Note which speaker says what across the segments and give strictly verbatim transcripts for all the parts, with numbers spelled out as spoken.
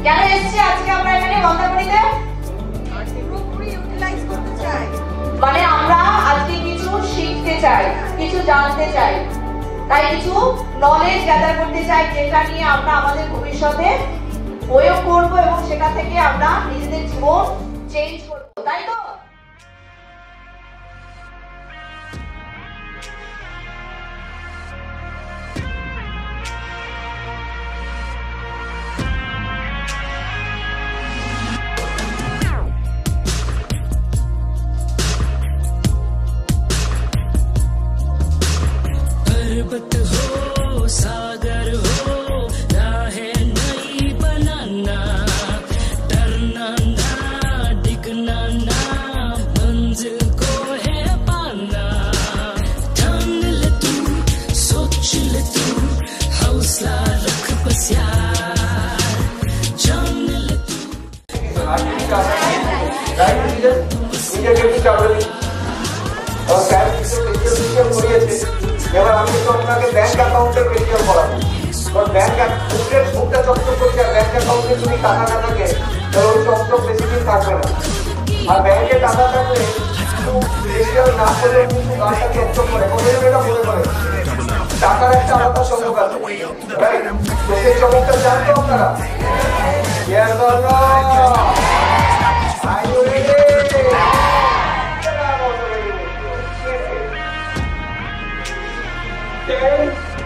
Speaker 1: কেন এসেছি আজকে আমরা এখানে মন্দারমণিতে?
Speaker 2: পুরোপুরি ইউটিলাইজ করতে চাই,
Speaker 1: মানে আমরা আজকে কিছু শিখতে চাই, কিছু জানতে চাই, তাই কিছু নলেজ গ্যাদার করতে চাই যেটা নিয়ে আমরা আমাদের ভবিষ্যতে প্রয়োগ করব এবং সেটা থেকে আমরা নিজেদের জীবন চেঞ্জ করব, তাই তো?
Speaker 3: पर्वत हो सागर हो राहें नई बनाना, डरना ना डिगना ना मंजिल को है पाना। ठान ले तू सोच ले तू हौसला रख बस यार, जान ले तू।
Speaker 4: और এবার আমি তো আপনাকে ব্যাংক অ্যাকাউন্টের পেটিএম করাবো, কারণ ব্যাংক অ্যাকাউন্টের বুকটা চকচক করছে, আর ব্যাংক অ্যাকাউন্টে যদি টাকা না থাকে তাহলে ওই চকচক বেশি দিন থাকবে না। আর ব্যাংকে টাকা থাকলে কিন্তু পেটিএম না করলে কিন্তু গাড়িটা চকচক করে, কোথায় এটা মনে করে টাকার একটা আলাদা চমক আছে, রাইট? তো সেই চমকটা জানতো আপনারা? ইয়ার জন্য Ten,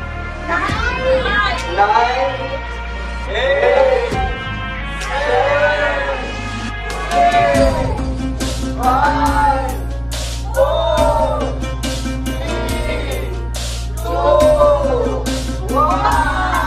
Speaker 4: nine, eight, seven, six, five, four, three, two, one.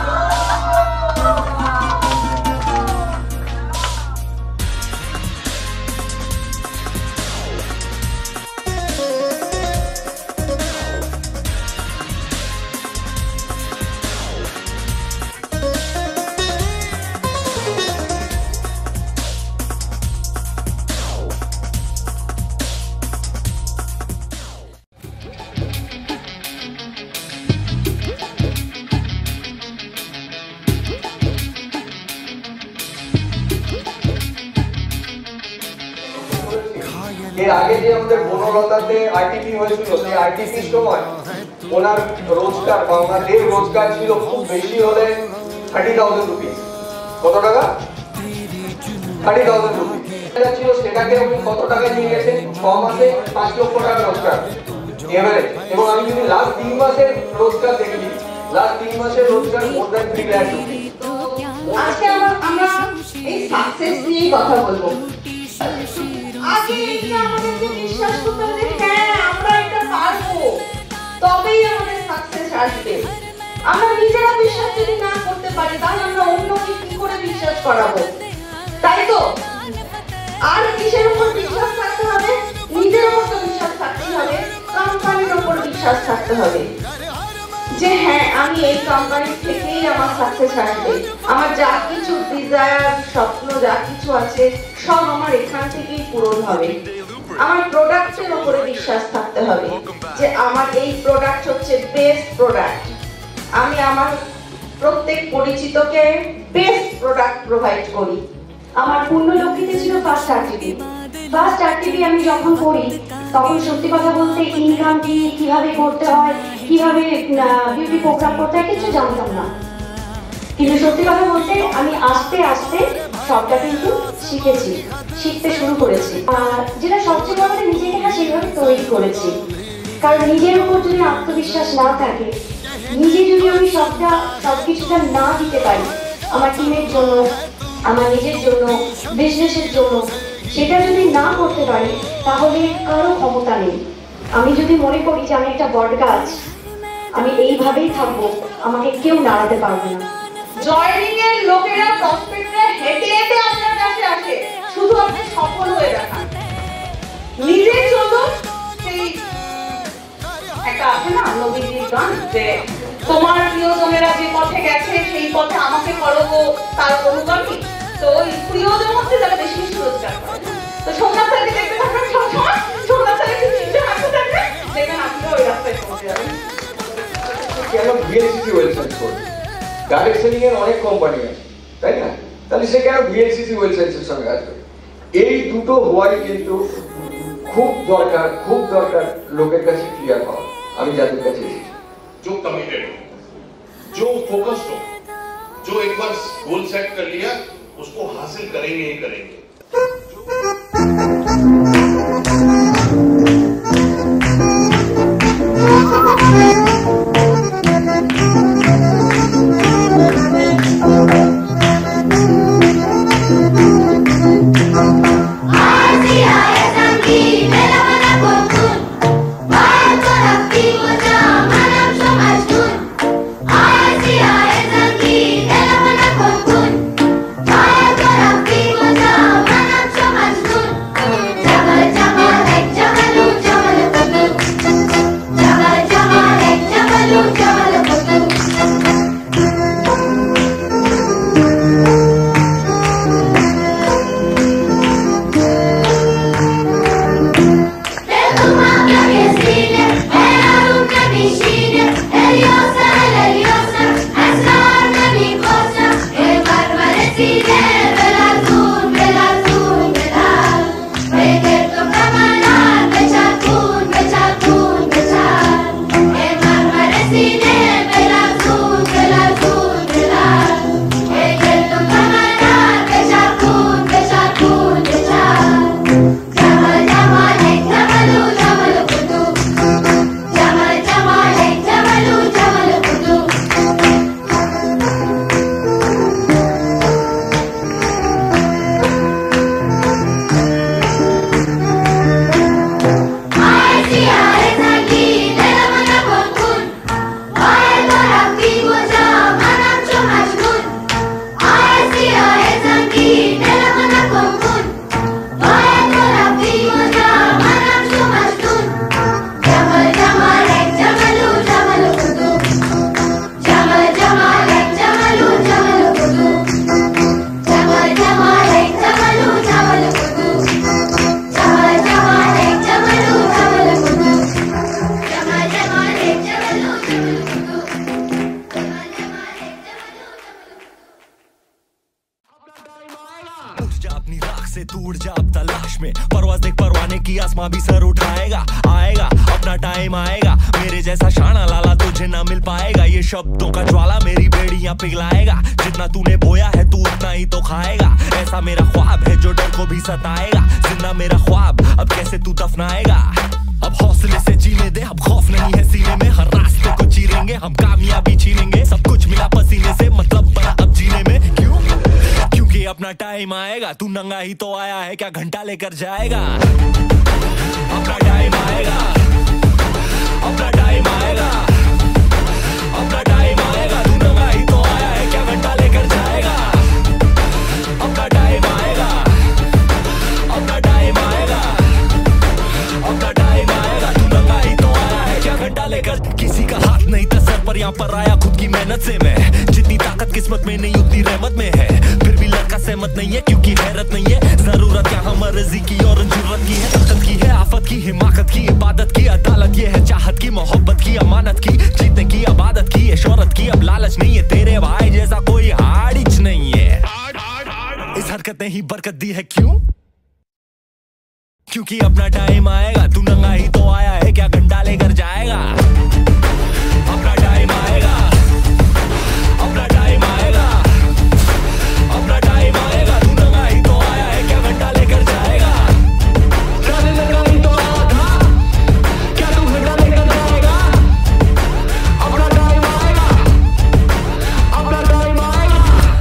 Speaker 4: এর আগে যে আমাদের বনলতাতে আইটিপি হয়েছিল, সেই আইটিপির সময় ওনার রোজগার বা ওনাদের রোজগার ছিল খুব বেশি হলে থার্টি থাউজেন্ড রুপিস। কত টাকা? থার্টি থাউজেন্ড রুপিস ছিল। সেটাকে উনি কত টাকা নিয়ে গেছেন? ছ মাসে পাঁচ লক্ষ টাকা রোজগার এভারেজ। এবং আমি যদি লাস্ট তিন মাসের রোজগার দেখি, লাস্ট তিন মাসের রোজগার more than three lakh rupees.
Speaker 1: আজকে আমরা এই সাকসেস নিয়ে কথা বলবো। আগে এটা আমাদেরকে বিশ্বাস করতে হবে, হ্যাঁ আমরা এটা পারবো, তবেই আমাদের সাকসেস আসবে। আমরা নিজেরা বিশ্বাস যদি না করতে পারি তাহলে আমরা অন্যকে কি করে বিশ্বাস করাবো, তাই তো? আর কিসের উপর বিশ্বাস থাকতে হবে? নিজের উপর বিশ্বাস থাকতে হবে, কোম্পানির উপর বিশ্বাস থাকতে হবে যে হ্যাঁ আমি এই কোম্পানি থেকেই আমার সাকসেস আসবে, আমার যা কিছু ডিজায়ার স্বপ্ন যা কিছু আছে সব আমার এখান থেকেই পূরণ হবে। আমার প্রোডাক্টের উপরে বিশ্বাস থাকতে হবে যে আমার এই প্রোডাক্ট হচ্ছে বেস্ট প্রোডাক্ট, আমি আমার প্রত্যেক পরিচিতকে বেস্ট প্রোডাক্ট প্রোভাইড করি।
Speaker 5: আমার পুণ্যলক্ষ্মীতে ছিল ফার্স্ট আরটিপি। ফার্স্ট আরটিপি আমি যখন করি তখন সত্যি কথা বলতে ইনকাম কি কিভাবে করতে হয়, কিভাবে বিউটি প্রোগ্রাম করতে হয় কিছু জানতাম না। কিন্তু সত্যি কথা বলতে আমি আস্তে আস্তে সবটা কিন্তু শিখেছি, শিখতে শুরু করেছি। আর যেটা সবচেয়ে বড় নিজেকে না সেইভাবে তৈরি করেছি, কারণ নিজের উপর যদি আত্মবিশ্বাস না থাকে, নিজে যদি আমি সবটা সবকিছুটা না দিতে পারি আমার টিমের জন্য, আমার নিজের জন্য, বিজনেসের জন্য, সেটা যদি না করতে পারি তাহলে কারো ক্ষমতা নেই। আমি যদি মনে করি যে আমি একটা বট গাছ, আমি এইভাবেই থাকবো, আমাকে কেউ নাড়াতে পারবে না।
Speaker 1: জয়েনিং এর লোকেরা প্রসপেক্টে হেঁটে হেঁটে আপনার কাছে আসে শুধু আপনি সফল হয়ে দেখান। নিজের জন্য সেই একটা আছে না নবীজির গান যে তোমার প্রিয়জনেরা যে পথে গেছে সেই পথে আমাকে করো তার অনুগামী। তো ওই প্রিয়জন হচ্ছে যারা বেশি বেশি রোজগার করে। তো সোমনাথ স্যারকে দেখতে থাকবেন সবসময়, সোমনাথ স্যারের কিছু কিছু হাসতে থাকবে, দেখবেন আপনিও ওই রাস্তায় পৌঁছে যাবেন।
Speaker 4: কেন ভিএলসিসি ওয়েল সার্চ করবে? ডাইরেক্ট সেলিং এর অনেক কোম্পানি আছে, তাই না? তাহলে সে কেন ভিএলসিসি ওয়েল সায়েন্সের সঙ্গে কাজ করে? এই দুটো হওয়াই কিন্তু খুব দরকার, খুব দরকার লোকের কাছে ক্লিয়ার হওয়া। আমি যাদের কাছে এসেছি,
Speaker 6: जो कमिटेड हो, जो फोकस्ड हो, जो एक बार गोल सेट कर लिया उसको हासिल करेंगे ही करेंगे।
Speaker 7: आसमां भी सर उठाएगा, आएगा अपना टाइम आएगा, मेरे जैसा शाना लाला तुझे ना मिल पाएगा। ये शब्दों का ज्वाला मेरी बेड़ियां पिघलाएगा, जितना तूने बोया है तू उतना ही तो खाएगा। ऐसा मेरा ख्वाब है जो डर को भी सताएगा, जिंदा मेरा ख्वाब अब कैसे तू दफनाएगा। अब हौसले से जीने दे, अब खौफ नहीं है सीने में, हर रास्ते को चीरेंगे हम, कामयाबी छीनेंगे। सब कुछ मिला पसीने से, मतलब बना अब जीने में। क्यों? क्योंकि अपना टाइम आएगा, तू नंगा ही तो आया है, क्या घंटा लेकर जाएगा। अपना टाइम आएगा, अपना टाइम आएगा, अपना टाइम आएगा, तू नंगा ही तो आया है, क्या घंटा लेकर जाएगा। अपना टाइम आएगा, अपना टाइम आएगा, अपना टाइम आएगा, तू नंगा ही तो आया है, क्या घंटा लेकर। किसी का हाथ नहीं था सर पर, यहाँ पर आया खुद की मेहनत से मैं। जितनी ताकत किस्मत में नहीं उतनी रहमत में है, फिर भी लड़का सहमत नहीं है क्योंकि हैरत नहीं है। जरूरत यहाँ मर्जी की और जरूरत की है, ताकत की है, आफत की, हिमाकत की, इबादत की, अदालत ये है, चाहत की, मोहब्बत की, अमानत की, जीतने की, आबादत की, ये शोहरत की। अब लालच नहीं है, तेरे भाई जैसा कोई हाड़िच नहीं है। इस हरकत ने ही बरकत दी है, क्यों? क्योंकि अपना टाइम आएगा, तू नंगा ही तो आया है, क्या घंटा लेकर जाएगा। अपना टाइम आएगा, अपना टाइम आएगा, अपना टाइम आएगा, तू नंगा ही तो आया है, क्या घंटा लेकर जाएगा। चल नंगा ही तो आया था, क्या तू घंटा लेकर जाएगा। अपना टाइम आएगा, अपना टाइम आएगा।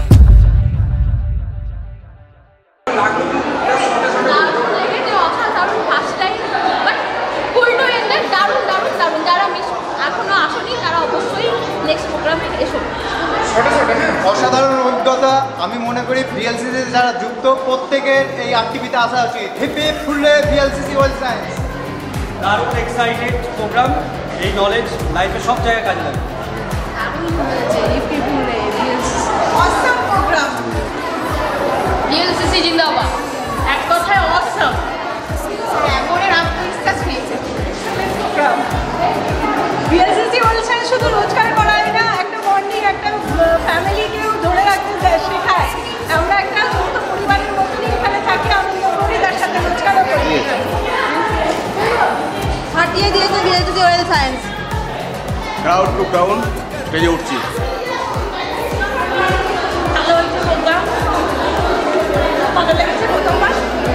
Speaker 8: অসাধারণ অভিজ্ঞতা। আমি মনে করি ভিএলসিসি যারা যুক্ত প্রত্যেকের এই অ্যাক্টিভিটিতে আসা উচিত। হিপি ফুলে ভিএলসিসি ওয়েল সায়েন্স
Speaker 9: দারুণ এক্সাইটেড প্রোগ্রাম, এই নলেজ লাইফে সব জায়গায় কাজে লাগে।
Speaker 2: দারুণ হয়েছে হিপি ফুলে ভিএলসিসি, অসাম প্রোগ্রাম। ভিএলসিসি জিন্দাবাদ, এক কথায় অসাম। মনের আত্মবিশ্বাস পেয়েছে প্রোগ্রাম। ভিএলসিসি ওয়েল সায়েন্স শুধু রোজগার করায় না, একটা বন্ডিং, একটা ফ্যামিলিকেও ধরে রাখতে শেখায়। আমরা
Speaker 6: ক্রাউড টু ক্রাউড স্টেজে উঠছি।
Speaker 2: ভালো হয়েছে প্রোগ্রাম, ভালো লেগেছে প্রথমবার,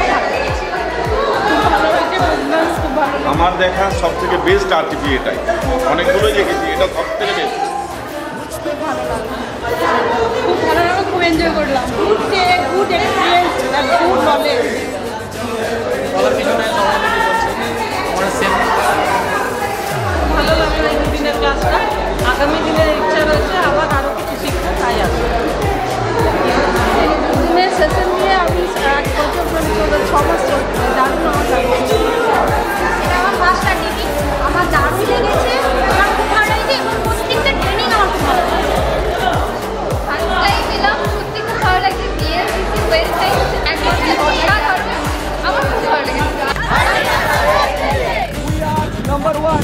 Speaker 2: ভালো হয়েছে প্রোগ্রাম, খুব ভালো।
Speaker 6: আমার দেখা সব থেকে বেস্ট আরটিপি এটাই, অনেকগুলোই দেখেছি, এটা সব থেকে বেস্ট।
Speaker 2: খুব ভালো লাগলো, খুব ভালো লাগলো, খুব এনজয় করলাম। Good day, good experience, good knowledge.
Speaker 9: বলার কিছু নাই, আমরা সেম।
Speaker 2: ভালো লাগলো এই দুদিনের ক্লাসটা। আগামী দিনের ইচ্ছা রয়েছে আবার আরও কিছু শিখতে, তাই আছে দুদিনের সেশন নিয়ে আমি এক বছর ধরে চলে ছ মাস চলছে, দারুণ আমার লাগছে।
Speaker 5: এটা আমার ফার্স্ট আরটিপি, আমার দারুণ লেগেছে, আমার খুব ভালো লেগেছে এবং প্রত্যেকটা ট্রেনিং আমার খুব ভালো লেগেছে। ফার্স্ট টাইম পেলাম, সত্যি খুব ভালো লাগছে। বিএলসিসি ওয়েবসাইট একদম অসাধারণ, আমার খুব ভালো লেগেছে।
Speaker 9: নাম্বার ওয়ান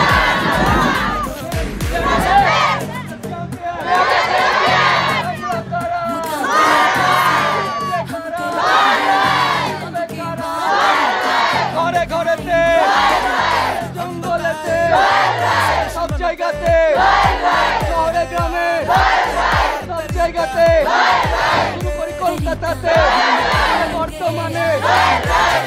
Speaker 9: ঘরে ঘরেতে, জঙ্গলেতে, সব জায়গাতে, শহরে গ্রামে, সব জায়গাতে, শুরু করি কলকাতাতে, বর্তমানে